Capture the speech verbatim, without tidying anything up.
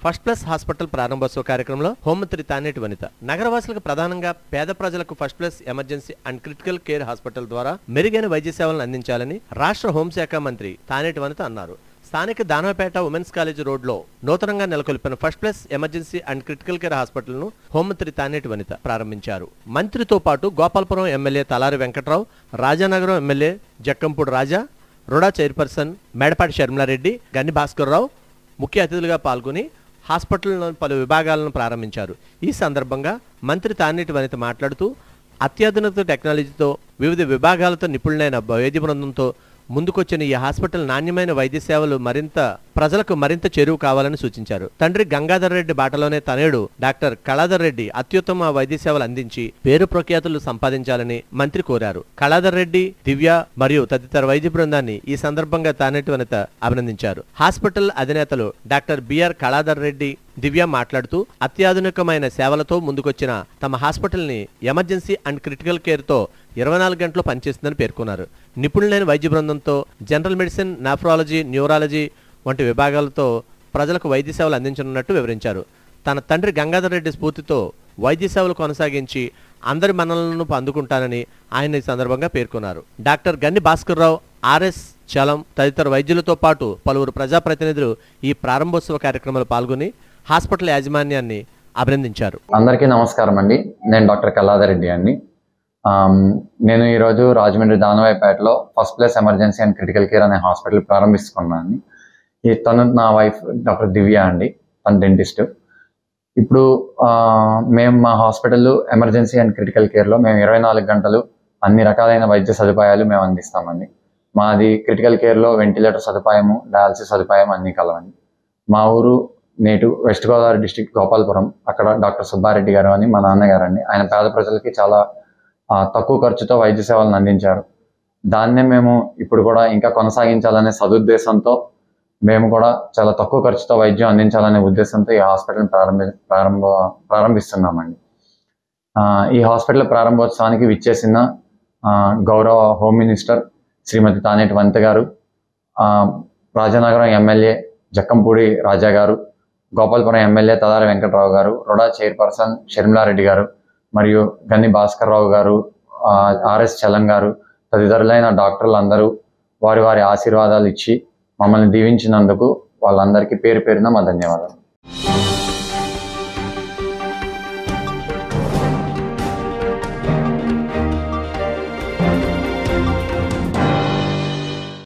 First plus hospital ప్రారంభోత్సవ కార్యక్రమంలో హోంమంత్రి తానేటి వనిత నగరవాసులకు ప్రధానంగా పేద ప్రజలకు first plus emergency and critical care hospital ద్వారా మెరుగైన వైద్య సేవలను అందించాలని రాష్ట్ర హోంశాఖ మంత్రి తానేటి వనిత అన్నారు. స్థానిక దానవపేట ఉమెన్స్ కాలేజ్ రోడ్లో నూతనంగా నెలకొల్పిన first plus emergency and critical care హాస్పిటల్ను హోంమంత్రి తానేటి వనిత ప్రారంభించారు. మంత్రితో పాటు Gopalapuram MLA Talari Venkatrao, Rajanagaram MLA Jakkampudi Raja, RUDA chairperson Medapati Sharmila Reddy, Ganni Bhaskar Rao ముఖ్య అతిథులుగా పాల్గొని హాస్పిటల్లోని పలు విభాగాలను ప్రారంభించారు. ఈ సందర్భంగా మంత్రి తానేటి వనిత మాట్లాడుతూ అత్యాధునిక టెక్నాలజీతో వివిధ విభాగాలతో నిపుణులైన వైద్య బృందంతో ముందుకొచ్చిన ఈ హాస్పిటల్ నాణ్యమైన వైద్య సేవలు మరింత ప్రజలకు మరింత చేరువ కావాలని సూచించారు. తండ్రి గంగాధర్ రెడ్డి బాటలోనే తనయుడు డాక్టర్ కళాధర్ రెడ్డి అత్యుత్తమ వైద్య సేవలు అందించి పేరు ప్రఖ్యాతులు సంపాదించాలని మంత్రి కోరారు. కళాధర్ రెడ్డి, దివ్య మరియు తదితర వైద్య బృందాన్ని ఈ సందర్భంగా తానేటి వనిత అభినందించారు. హాస్పిటల్ అధినేతలు డాక్టర్ బిఆర్ కళాధర్ రెడ్డి, దివ్య మాట్లాడుతూ అత్యాధునికమైన సేవలతో ముందుకొచ్చిన తమ హాస్పిటల్ ని ఎమర్జెన్సీ అండ్ క్రిటికల్ కేర్ తో ఇరవై నాలుగు గంటలు పనిచేస్తుందని పేర్కొన్నారు. నిపుణులైన వైద్య బృందంతో జనరల్ మెడిసిన్, నెఫ్రాలజీ, న్యూరాలజీ వంటి విభాగాలతో ప్రజలకు వైద్య సేవలు అందించనున్నట్టు వివరించారు. తన తండ్రి గంగాధర్ రెడ్డి స్ఫూర్తితో వైద్య సేవలు కొనసాగించి అందరి మన్ననలను అందుకుంటానని ఆయన ఈ సందర్భంగా పేర్కొన్నారు. డాక్టర్ గన్ని భాస్కర్రావు, ఆర్ఎస్ చలం తదితర వైద్యులతో పాటు పలువురు ప్రజాప్రతినిధులు ఈ ప్రారంభోత్సవ కార్యక్రమంలో పాల్గొని హాస్పిటల్ యాజమాన్యాన్ని అభినందించారు. అందరికీ నమస్కారం అండి. నేను డాక్టర్ కళాధర్ రెడ్డి అండి. నేను ఈరోజు రాజమండ్రి దానవాయిపేటలో first plus emergency and critical care అనే హాస్పిటల్ ప్రారంభిస్తున్నాను. ఈ తను నా వైఫ్ డాక్టర్ దివ్య అండి, తను డెంటిస్ట్. ఇప్పుడు మేము మా హాస్పిటల్ ఎమర్జెన్సీ అండ్ క్రిటికల్ కేర్లో మేము ఇరవై నాలుగు గంటలు అన్ని రకాలైన వైద్య సదుపాయాలు మేము అందిస్తామండి. మాది క్రిటికల్ కేర్లో వెంటిలేటర్ సదుపాయము, డయాలసిస్ సదుపాయం అన్నీ కలవండి. మా ఊరు నేటు వెస్ట్ గోదావరి డిస్టిక్ గోపాలపురం. అక్కడ డాక్టర్ సుబ్బారెడ్డి గారు అని మా నాన్నగారు అండి. ఆయన పేద ప్రజలకి చాలా తక్కువ ఖర్చుతో వైద్య సేవలను అందించారు. దాన్నే మేము ఇప్పుడు కూడా ఇంకా కొనసాగించాలనే సదుద్దేశంతో మేము కూడా చాలా తక్కువ ఖర్చుతో వైద్యం అందించాలనే ఉద్దేశంతో ఈ హాస్పిటల్ ప్రారంభి ప్రారంభ ప్రారంభిస్తున్నామండి. ఈ హాస్పిటల్ ప్రారంభోత్సవానికి విచ్చేసిన గౌరవ home minister Shrimati Taneti Vanitha garu, Rajanagaram MLA Jakkampudi రాజా గారు, గోపాలపురం ఎమ్మెల్యే తలారి వెంకట్రావు గారు, రుడా చైర్పర్సన్ షర్మిలారెడ్డి గారు మరియు గన్ని భాస్కర్ రావు గారు, ఆర్ఎస్ చలం గారు తదితరులైన డాక్టర్లు అందరూ వారి వారి ఆశీర్వాదాలు ఇచ్చి మమ్మల్ని దీవించినందుకు వాళ్ళందరికీ పేరు పేరున మా ధన్యవాదాలు.